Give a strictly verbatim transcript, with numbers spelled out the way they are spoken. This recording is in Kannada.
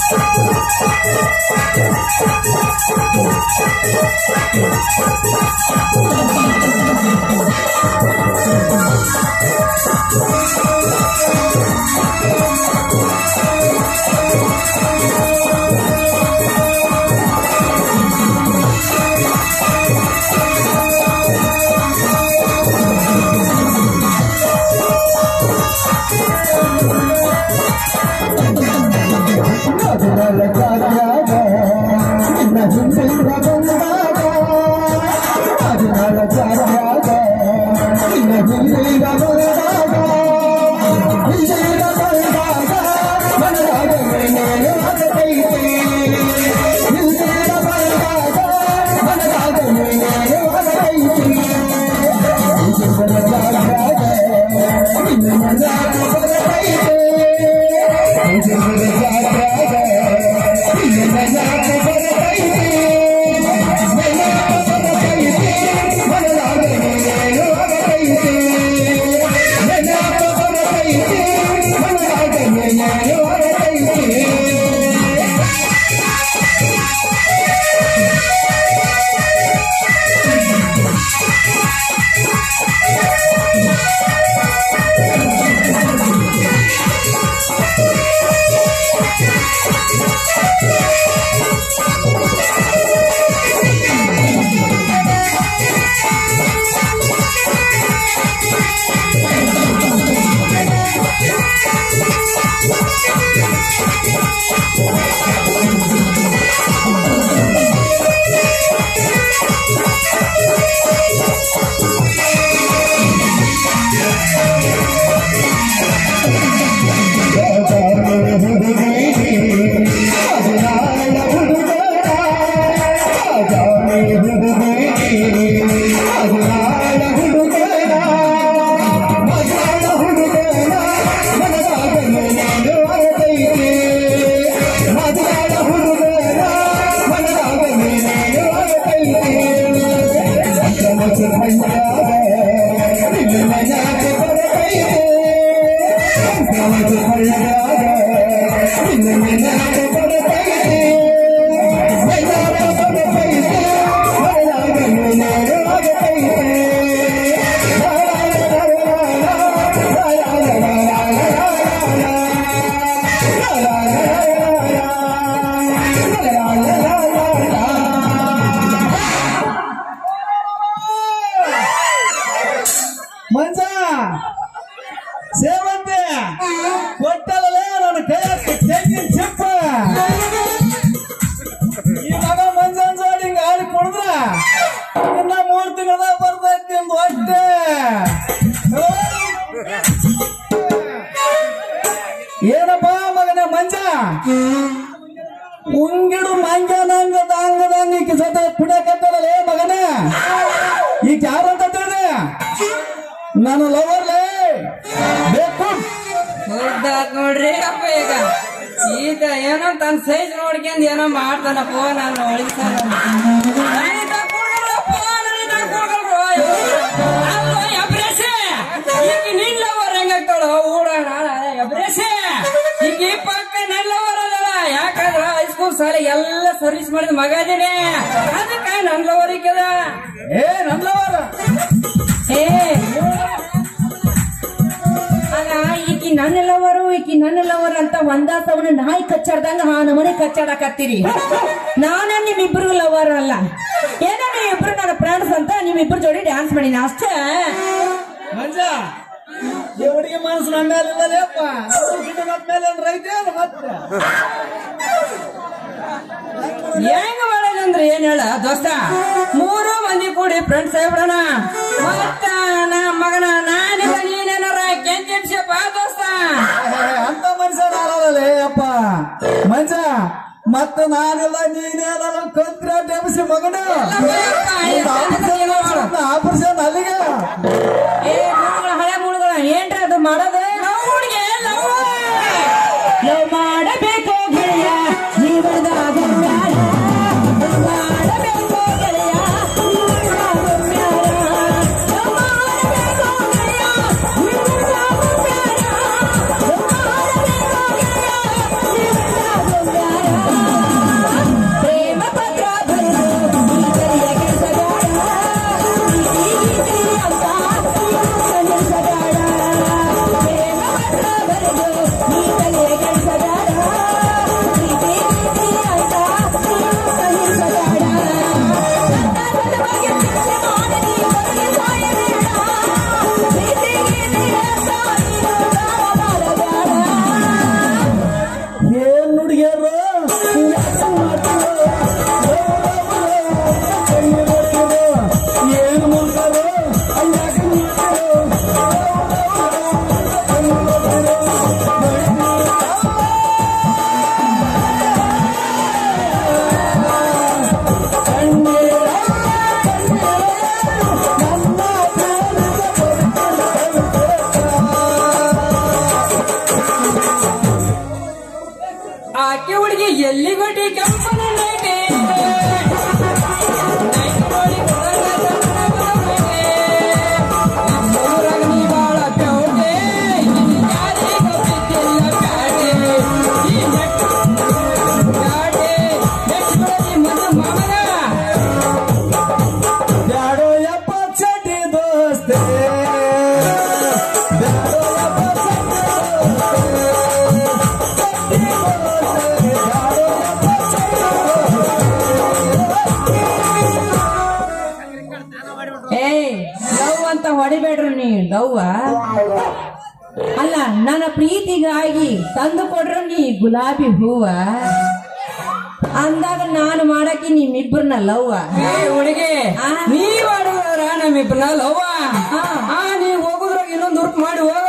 ಉಂಗಿಡು ಮಂಜ ನಂಗ ದಾಂಗ ದಾಂಗ ಸತ ಕುಡಕತ್ತಲ್ಲ ಮಗನ ಈಗ ಯಾರಂತ ತಿಳಿದೆ ನಾನು ಲವರ್ಲೇ ಬೇಕು ನೋಡ್ರಿ ಅಪ್ಪ ಈಗ ಈತ ಏನೋ ತನ್ನ ಸೈಜ್ ನೋಡ್ಕೊಂಡ್ ಏನೋ ಮಾಡ್ತಾನಪ್ಪ ನಾನು ಒಳಗಿಸ ಈಗ ನಿಲ್ಲವರ್ ಹೆಂಗಾಗ್ತಾಳೋ ಊಡೋಣ ಎಬ್ರೇಸೆ ಈಗ ಈ ಪಕ್ಕ ನಲ್ಲವರ ಯಾಕಂದ್ರ ಹೈಸ್ಕೂಲ್ ಶಾಲೆ ಎಲ್ಲ ಸರ್ವಿಸ್ ಮಾಡಿದ ಮಗ ಅದೇನೆ ಅದಕ್ಕ ನನ್ಲವರಿಕದ ಏ ನನ್ಲವರ ಏ ಅಲ್ಲ ಈಕಿ ನನ್ನೆಲ್ಲವರು ಈಕಿ ನನ್ನೆಲ್ಲವರು ಅಂತ ಒಂದಾಸವನ್ನ ನಾಯಿ ಕಚ್ಚಾಡ್ದಂಗ ಹಾ ನಮ್ಮನೆ ಕಚ್ಚಾಡಕತ್ತೀರಿ ನಾನ ನಿಮ್ಮಿಬ್ರು ಲವರ್ ಅಲ್ಲ ಏನೋ ನೀವಿಬ್ರು ನನ್ನ ಫ್ರೆಂಡ್ಸ್ ಅಂತ ನಿಮ್ಮಿಬ್ರು ಜೋಡಿ ಡ್ಯಾನ್ಸ್ ಮಾಡಿನ ಅಷ್ಟೇ ಮಂಜ ಹುಡುಗಿ ಮನಸ್ಸು ನನ್ನ ಮೇಲಿಲ್ಲಪ್ಪ ಮೇಲೆ ರೈತೆ ಮತ್ತೆ ಹೆಂಗ ಮಾಡೋದಂದ್ರೆ ಏನ್ ಹೇಳ ದೋಸ್ತ ಮೂರು ಮಂದಿ ಕೂಡಿ ಫ್ರೆಂಡ್ಸ್ ಆಗ್ಬಿಡೋಣ ಮತ್ತ ನಾ ಮಗನ ನಾನಿಲ್ಲ ನೀನೇನಾರ ಕೆಂಚಪ್ಪ ದೋಸ್ತ ಅಂತ ಮನುಷ್ಯ ನಾನಲ್ಲೇ ಅಪ್ಪ ಮಂಜ ಮತ್ತ ನಾನೆಲ್ಲ ನೀನೇನಲ್ಲ ಕಂತ್ರ ಡೆಬ್ಸಿ ಮಗನ ಆಪರೇಷನ್ ಅಲ್ಲಿಗೆ ಏ ಮುಳುಗಳ ಹಳೆ ಮುಳುಗಳ ಏನ್ರಿ ಅದು ಮಾಡೋದು ನಾವು ಹುಡುಗಿ ಲವ್ ಮಾಡಬೇಕು ಗೆಳೆಯ ಜೀವನದಾಗ ಮಾಡಬೇಕು ಗೆಳೆಯ ಅಲ್ಲ ನನ್ನ ಪ್ರೀತಿಗಾಗಿ ತಂದು ಕೊಡ್ರ ನೀ ಗುಲಾಬಿ ಹೂವ ಅಂದಾಗ ನಾನು ಮಾಡಕ್ಕೆ ನಿಮ್ಮಿಬ್ಬರನ್ನ ಲವ್ವ ಹುಡುಗಿ ನೀ ಮಾಡುದ್ರ ನಮ್ಮಿಬ್ಬರನ್ನ ಲವ್ವ ಹಾ. ನೀ ಹೋಗುದ್ರಾಗ ಇನ್ನೊಂದು ಉರುಪ್ ಮಾಡಿ ಹೋಗ